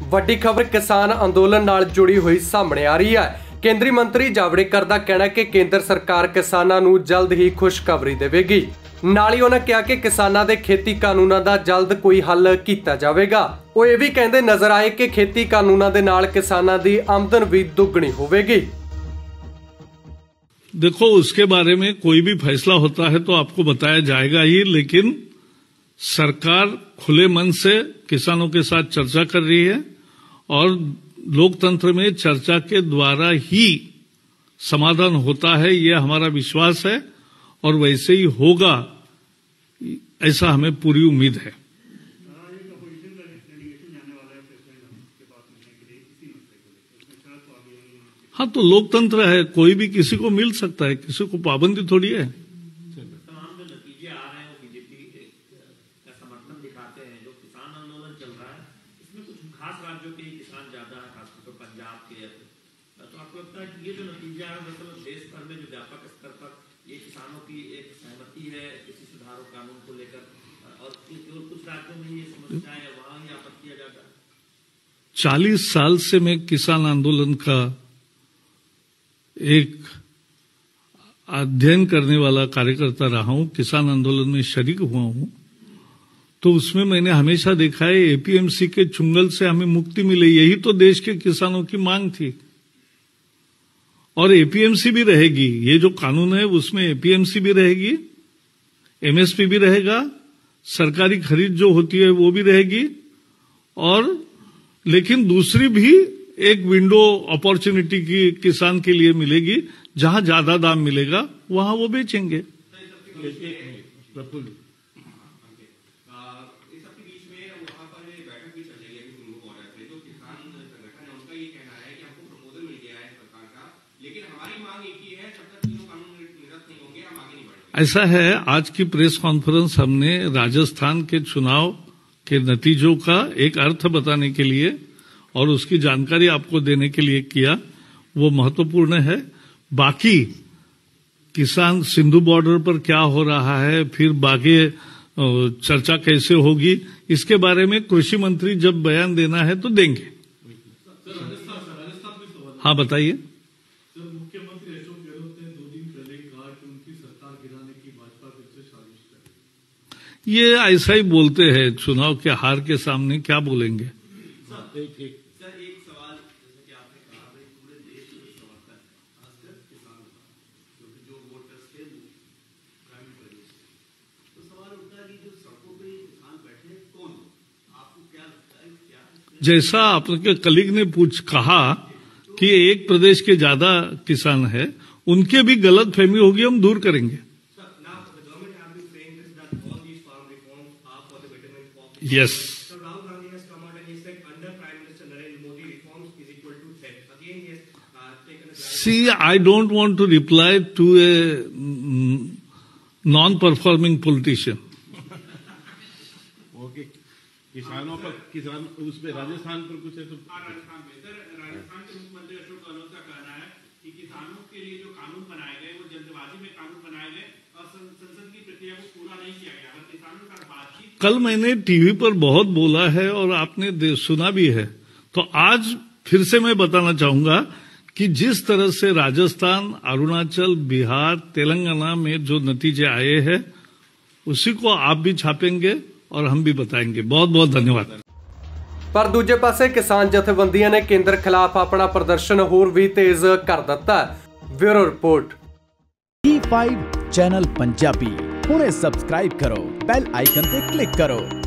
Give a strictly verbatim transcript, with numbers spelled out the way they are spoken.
ਵੱਡੀ खबर किसान अंदोलन नाल जुड़ी हुई सामने आ रही है। केंद्रीय मंत्री जावड़ेकर का कहना है कि केंद्र सरकार किसानों नूं जल्द ही खुशखबरी देवेगी। नाल ही उन्होंने कहा कि किसानों के खेती कानूनों का जल्द कोई हल किया जाएगा। वो ये भी कहते नजर आए कि खेती कानूनों के नाल किसानों की आमदन भी दुगनी होगी। देखो, उसके बारे में कोई भी फैसला होता है तो आपको बताया जाएगा ही, लेकिन सरकार खुले मन से किसानों के साथ चर्चा कर रही है और लोकतंत्र में चर्चा के द्वारा ही समाधान होता है, ये हमारा विश्वास है और वैसे ही होगा, ऐसा हमें पूरी उम्मीद है। हाँ, तो लोकतंत्र है, कोई भी किसी को मिल सकता है, किसी को पाबंदी थोड़ी है। तमाम जो नतीजे आ रहे हैं वो बीजेपी का समर्थन दिखाते हैं। जो किसान आंदोलन चल रहा है इसमें कुछ खास राज्यों के किसान ज्यादा है, खासतौर पर पंजाब के। तो आपको लगता है कि ये जो नतीजा है मतलब देश भर में जो व्यापक स्तर पर ये किसानों की एक सहमति है किसी सुधार कानून को लेकर, और केवल कुछ राज्यों में ये समस्या है वहां ही आपत्ति किया जाता है? चालीस साल से मैं किसान आंदोलन का एक अध्ययन करने वाला कार्यकर्ता रहा हूं, किसान आंदोलन में शरीक हुआ हूं, तो उसमें मैंने हमेशा देखा है एपीएमसी के चुंगल से हमें मुक्ति मिले। यही तो देश के किसानों की मांग थी और एपीएमसी भी रहेगी। ये जो कानून है उसमें एपीएमसी भी रहेगी, एमएसपी भी रहेगा, सरकारी खरीद जो होती है वो भी रहेगी, और लेकिन दूसरी भी एक विंडो अपॉर्चुनिटी की किसान के लिए मिलेगी, जहां ज्यादा दाम मिलेगा वहां वो बेचेंगे। ऐसा है, आज की प्रेस कॉन्फ्रेंस हमने राजस्थान के चुनाव के नतीजों का एक अर्थ बताने के लिए और उसकी जानकारी आपको देने के लिए किया, वो महत्वपूर्ण है। बाकी किसान सिंधु बॉर्डर पर क्या हो रहा है, फिर बाकी चर्चा कैसे होगी, इसके बारे में कृषि मंत्री जब बयान देना है तो देंगे। हाँ, बताइए। मुख्यमंत्री अशोक गहलोत ने दो दिन पहले कहा कि उनकी सरकार गिराने की भाजपा फिर से साजिश कर रही है। ये ऐसा ही बोलते हैं, चुनाव के हार के सामने क्या बोलेंगे। जैसा आपके कलीग ने पूछ कहा कि एक प्रदेश के ज्यादा किसान है, उनके भी गलत फहमी होगी, हम दूर करेंगे। Yes, see I don't want to reply to a non performing politician. किसानों पर किसान उसमें राजस्थान पर कुछ है तो राजस्थान में सर राजस्थान के मुख्यमंत्री अशोक गहलोत का कहना है कि किसानों के लिए जो कानून बनाए गए वो जल्दबाजी में कानून बनाए गए और संसद की प्रक्रिया को पूरा नहीं किया गया। अगर किसानों का बातचीत कल मैंने टीवी पर बहुत बोला है और आपने सुना भी है, तो आज फिर से मैं बताना चाहूंगा कि जिस तरह से राजस्थान, अरुणाचल, बिहार, तेलंगाना में जो नतीजे आए हैं उसी को आप भी छापेंगे और हम भी बताएंगे। बहुत बहुत धन्यवाद। पर दूजे पासे किसान जथेबंदियां ने केंद्र खिलाफ अपना प्रदर्शन होर भी तेज कर दिता। Bureau report. T five channel Punjabi हुणे सबसक्राइब करो, बेल आइकन पे क्लिक करो।